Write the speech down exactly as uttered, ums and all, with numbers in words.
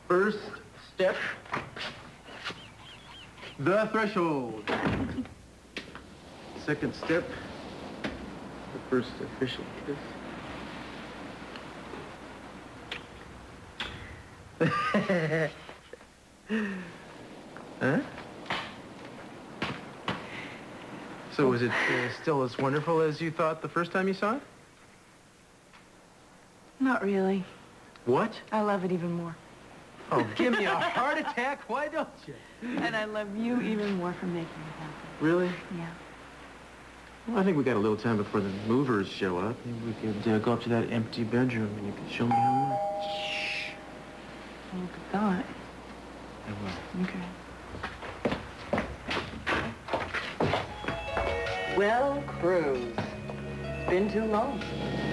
First step, the threshold. Second step, the first official kiss. Huh? So was it uh, still as wonderful as you thought the first time you saw it? Not really. What? I love it even more. Oh, give me a heart attack. Why don't you? And I love you even more for making it happen. Really? Yeah. Well, I think we got a little time before the movers show up. Maybe we could uh, go up to that empty bedroom and you could show me how much. Shh. Don't look at that. I will. Okay. Well, Cruz, it's been too long.